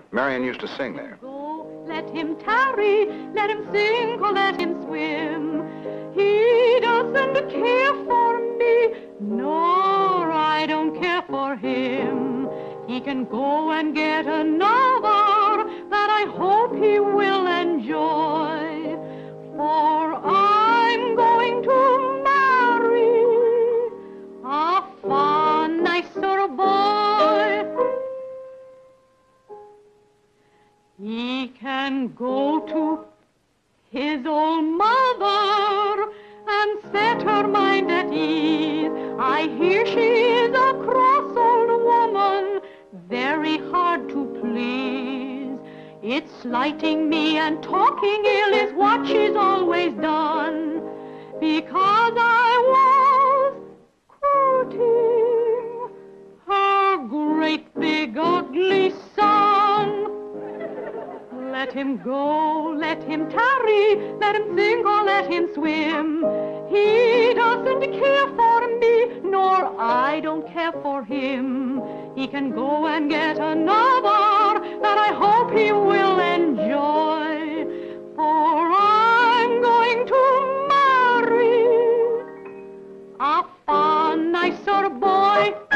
Marion used to sing there. Go, let him tarry, let him sink or let him swim. He doesn't care for me, nor I don't care for him. He can go and get another that I hope he will enjoy. For I'm going to marry a far nicer boy. He can go to his old mother and set her mind at ease. I hear she is a cross old woman, very hard to please. It's slighting me and talking ill is what she's always done, because I was courting her great big ugly son. Let him go, let him tarry, let him sink or let him swim. He doesn't care for me, nor I don't care for him. He can go and get another that I hope he will enjoy. For I'm going to marry a far nicer boy.